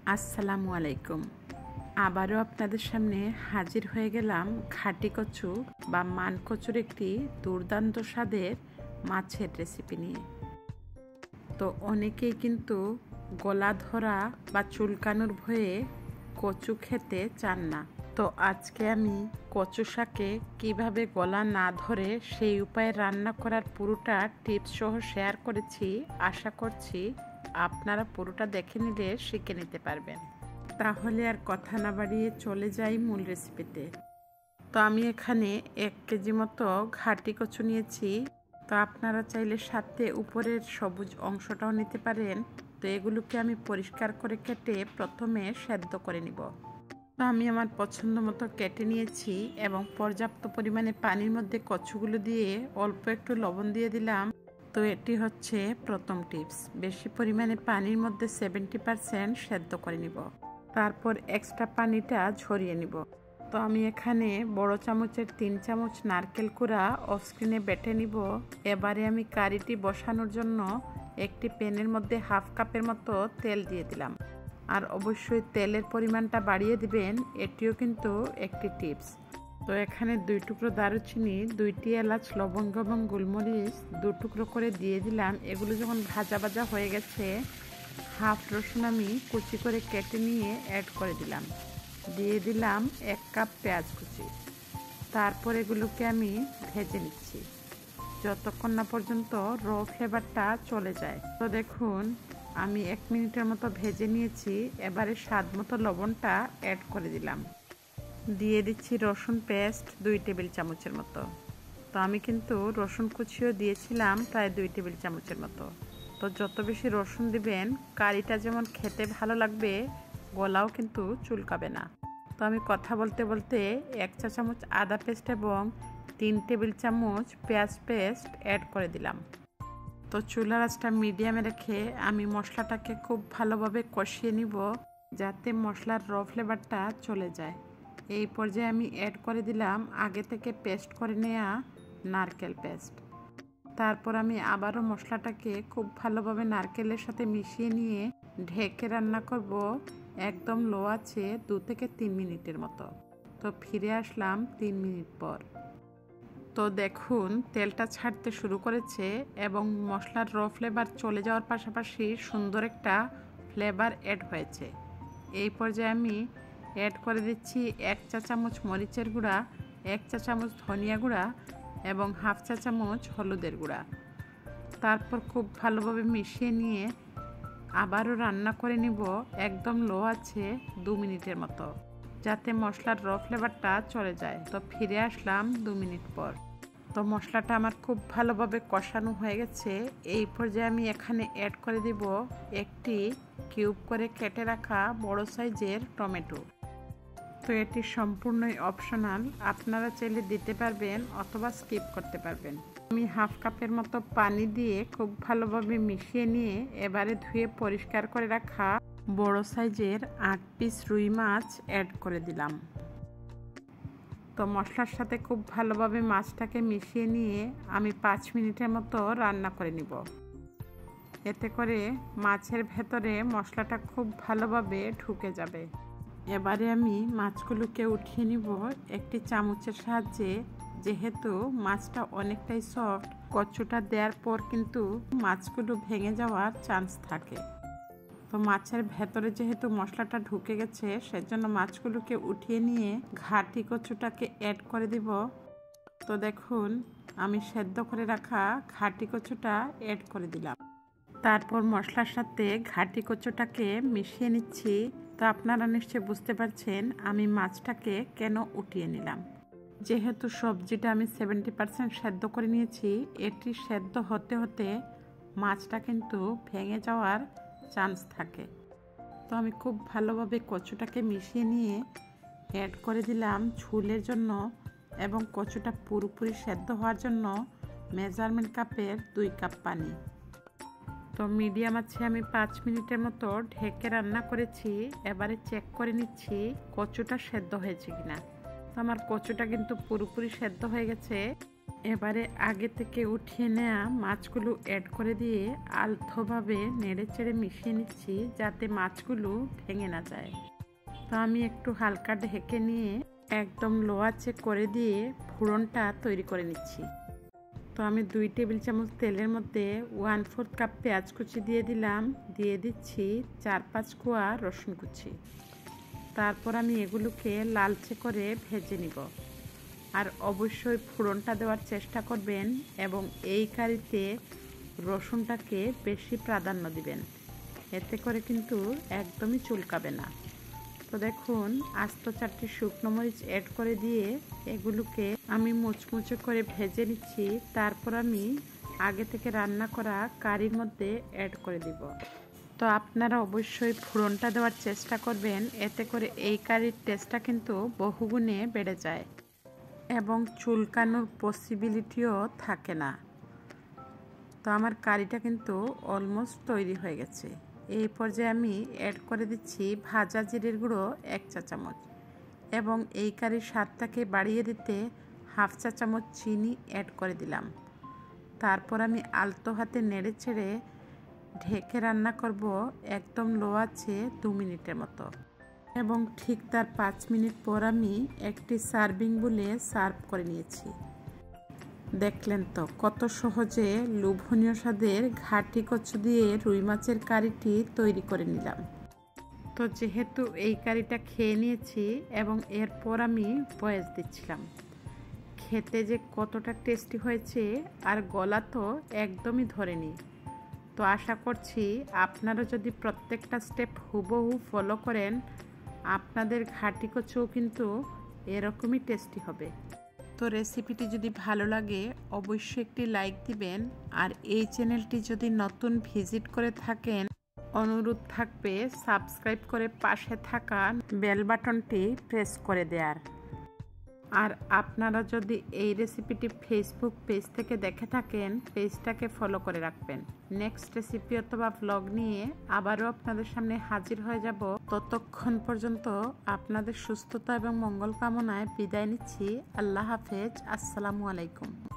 আসসালামু আলাইকুম। আবারও আপনাদের সামনে হাজির হয়ে গেলাম ঘাটি কচু বা মান কচুর একটি দুর্দান্ত স্বাদের মাছের রেসিপি নিয়ে। তো অনেকেই কিন্তু গলা ধরা বা চুলকানোর ভয়ে কচু খেতে চান না। তো আজকে আমি কচু শাকে কীভাবে গলা না ধরে সেই উপায়ে রান্না করার পুরোটা টিপস সহ শেয়ার করেছি। আশা করছি আপনারা পুরোটা দেখে নিলে শিখে নিতে পারবেন। তাহলে আর কথা না বাড়িয়ে চলে যাই মূল রেসিপিতে। তো আমি এখানে 1 কেজি মতো ঘাটি কচু নিয়েছি। তো আপনারা চাইলে সাথে উপরের সবুজ অংশটাও নিতে পারেন। তো এগুলোকে আমি পরিষ্কার করে কেটে প্রথমে সেদ্ধ করে নিব। তো আমি আমার পছন্দ মতো কেটে নিয়েছি এবং পর্যাপ্ত পরিমাণে পানির মধ্যে কচুগুলো দিয়ে অল্প একটু লবণ দিয়ে দিলাম। তো এটি হচ্ছে প্রথম টিপস। বেশি পরিমাণে পানির মধ্যে 70% সেদ্ধ করে নিব। তারপর এক্সট্রা পানিটা ঝরিয়ে নিব। তো আমি এখানে বড় চামচের 3 চামচ নারকেল কুড়া অফ স্ক্রিনে বেটে নিব। এবারে আমি কারিটি বসানোর জন্য একটি প্যানের মধ্যে 1/2 কাপের মতো তেল দিয়ে দিলাম। আর অবশ্যই তেলের পরিমাণটা বাড়িয়ে দিবেন, এটিও কিন্তু একটি টিপস। তো এখানে 2 টুকরো দারুচিনি, 2টি এলাচ, লবঙ্গ এবং গোলমরিচ 2 টুকরো করে দিয়ে দিলাম। এগুলো যখন ভাজা ভাজা হয়ে গেছে, হাফ রসুন আমি কুচি করে কেটে নিয়ে অ্যাড করে দিলাম। দিয়ে দিলাম 1 কাপ পেঁয়াজ কুচি। তারপর এগুলোকে আমি ভেজে নিচ্ছি যতক্ষণ না পর্যন্ত র ফ্লেভারটা চলে যায়। তো দেখুন আমি 1 মিনিটের মতো ভেজে নিয়েছি। এবারে স্বাদ মতো লবণটা অ্যাড করে দিলাম। দিয়ে দিচ্ছি রসুন পেস্ট 2 টেবিল চামচের মতো। তো আমি কিন্তু রসুন কুচিও দিয়েছিলাম প্রায় 2 টেবিল চামচের মতো। তো যত বেশি রসুন দিবেন কারিটা যেমন খেতে ভালো লাগবে, গলাও কিন্তু চুলকাবে না। তো আমি কথা বলতে বলতে 1 চা চামচ আদা পেস্ট এবং 3 টেবিল চামচ পেঁয়াজ পেস্ট অ্যাড করে দিলাম। তো চুলার আঁচটা মিডিয়ামে রেখে আমি মশলাটাকে খুব ভালোভাবে কষিয়ে নিব যাতে মশলার র ফ্লেভারটা চলে যায়। এই পর্যায়ে আমি অ্যাড করে দিলাম আগে থেকে পেস্ট করে নেওয়া নারকেল পেস্ট। তারপর আমি আবারও মশলাটাকে খুব ভালোভাবে নারকেলের সাথে মিশিয়ে নিয়ে ঢেকে রান্না করব একদম লো আছে 2 থেকে 3 মিনিটের মতো। তো ফিরে আসলাম 3 মিনিট পর। তো দেখুন তেলটা ছাড়তে শুরু করেছে এবং মশলার র ফ্লেভার চলে যাওয়ার পাশাপাশি সুন্দর একটা ফ্লেভার অ্যাড হয়েছে। এই পর্যায়ে আমি অ্যাড করে দিচ্ছি 1 চা চামচ মরিচের গুঁড়া, 1 চা চামচ ধনিয়া গুঁড়া এবং 1/2 চা চামচ হলুদের গুঁড়া। তারপর খুব ভালোভাবে মিশিয়ে নিয়ে আবারও রান্না করে নিব একদম লো আছে 2 মিনিটের মতো যাতে মশলার র ফ্লেভারটা চলে যায়। তো ফিরে আসলাম 2 মিনিট পর। তো মশলাটা আমার খুব ভালোভাবে কষানো হয়ে গেছে। এই পর্যায়ে আমি এখানে অ্যাড করে দিব একটি কিউব করে কেটে রাখা বড় সাইজের টমেটো। তো এটি সম্পূর্ণই অপশনাল, আপনারা চাইলে দিতে পারবেন অথবা স্কিপ করতে পারবেন। আমি 1/2 কাপের মতো পানি দিয়ে খুব ভালোভাবে মিশিয়ে নিয়ে এবারে ধুয়ে পরিষ্কার করে রাখা বড় সাইজের 8 পিস রুই মাছ অ্যাড করে দিলাম। তো মশলার সাথে খুব ভালোভাবে মাছটাকে মিশিয়ে নিয়ে আমি 5 মিনিটের মতো রান্না করে নিব। এতে করে মাছের ভেতরে মশলাটা খুব ভালোভাবে ঢুকে যাবে। এবারে আমি মাছগুলোকে উঠিয়ে নিব একটি চামচের সাহায্যে। যেহেতু মাছটা অনেকটাই সফট, কচুটা দেওয়ার পর কিন্তু মাছগুলো ভেঙে যাওয়ার চান্স থাকে। তো মাছের ভেতরে যেহেতু মশলাটা ঢুকে গেছে, সেজন্য মাছগুলোকে উঠিয়ে নিয়ে ঘাটি কচুটাকে অ্যাড করে দিব। তো দেখুন আমি সেদ্ধ করে রাখা ঘাটি কচুটা অ্যাড করে দিলাম। তারপর মশলার সাথে ঘাটি কচুটাকে মিশিয়ে নিচ্ছি। তো আপনারা নিশ্চয়ই বুঝতে পারছেন আমি মাছটাকে কেন উঠিয়ে নিলাম। যেহেতু সবজিটা আমি 70% সেদ্ধ করে নিয়েছি, এটি সেদ্ধ হতে হতে মাছটা কিন্তু ভেঙে যাওয়ার চান্স থাকে। তো আমি খুব ভালোভাবে কচুটাকে মিশিয়ে নিয়ে অ্যাড করে দিলাম ঝোলের জন্য এবং কচুটা পুরোপুরি সেদ্ধ হওয়ার জন্য মেজারমেন্ট কাপের 2 কাপ পানি। তো মিডিয়াম আছে আমি 5 মিনিটের মতো ঢেকে রান্না করেছি। এবারে চেক করে নিচ্ছি কচুটা সেদ্ধ হয়েছে কিনা। তো আমার কচুটা কিন্তু পুরোপুরি সেদ্ধ হয়ে গেছে। এবারে আগে থেকে উঠিয়ে নেওয়া মাছগুলো অ্যাড করে দিয়ে আলতোভাবে নেড়েচেড়ে মিশিয়ে নিচ্ছি যাতে মাছগুলো ভেঙে না যায়। তো আমি একটু হালকা ঢেকে নিয়ে একদম লো আঁচে করে দিয়ে ফোড়নটা তৈরি করে নিচ্ছি। তো আমি 2 টেবিল চামচ তেলের মধ্যে 1/4 কাপ পেঁয়াজ কুচি দিয়ে দিলাম, দিয়ে দিচ্ছি 4-5 কোয়া রসুন কুচি। তারপর আমি এগুলোকে লালচে করে ভেজে নিব। আর অবশ্যই ফোড়নটা দেওয়ার চেষ্টা করবেন এবং এই কারিতে রসুনটাকে বেশি প্রাধান্য দিবেন, এতে করে কিন্তু একদমই চুলকাবে না। তো দেখুন আস্ত 4টি শুকনো মরিচ অ্যাড করে দিয়ে এগুলোকে আমি মুচমুচে করে ভেজে নিচ্ছি। তারপর আমি আগে থেকে রান্না করা কারির মধ্যে অ্যাড করে দিব। তো আপনারা অবশ্যই ফোড়নটা দেওয়ার চেষ্টা করবেন, এতে করে এই কারির টেস্টটা কিন্তু বহুগুণে বেড়ে যায় এবং চুলকানোর পসিবিলিটিও থাকে না। তো আমার কারিটা কিন্তু অলমোস্ট তৈরি হয়ে গেছে। এই পর্যায়ে আমি অ্যাড করে দিচ্ছি ভাজা জিরের গুঁড়ো 1 চা চামচ এবং এই কারির স্বাদটাকে বাড়িয়ে দিতে 1/2 চা চামচ চিনি অ্যাড করে দিলাম। তারপর আমি আলতো হাতে নেড়ে ছেড়ে ঢেকে রান্না করব একদম লো আঁচে 2 মিনিটের মতো এবং ঠিক তার 5 মিনিট পর আমি একটি সার্ভিং বলে সার্ভ করে নিয়েছি। দেখলেন তো কত সহজে লোভনীয় স্বাদের ঘাটি কচু দিয়ে রুই মাছের কারিটি তৈরি করে নিলাম। তো যেহেতু এই কারিটা খেয়ে নিয়েছি এবং এরপর আমি ভয়েস দিচ্ছিলাম, খেতে যে কতটা টেস্টি হয়েছে আর গলা তো একদমই ধরেনি। তো আশা করছি আপনারা যদি প্রত্যেকটা স্টেপ হুবহু ফলো করেন আপনাদের ঘাটি কচুও কিন্তু এরকমই টেস্টি হবে। তো রেসিপিটি যদি ভালো লাগে অবশ্যই একটি লাইক দিবেন আর এই চ্যানেলটি যদি নতুন ভিজিট করে থাকেন অনুরোধ থাকবে সাবস্ক্রাইব করে পাশে থাকা বেল বাটনটি প্রেস করে দেওয়ার। আর আপনারা যদি এই রেসিপিটি ফেসবুক পেজ থেকে দেখে থাকেন পেজটাকে ফলো করে রাখবেন। নেক্সট রেসিপি অথবা ব্লগ নিয়ে আবারও আপনাদের সামনে হাজির হয়ে যাব। ততক্ষণ পর্যন্ত আপনাদের সুস্থতা এবং মঙ্গল কামনায় বিদায় নিচ্ছি। আল্লাহ হাফেজ। আসসালামু আলাইকুম।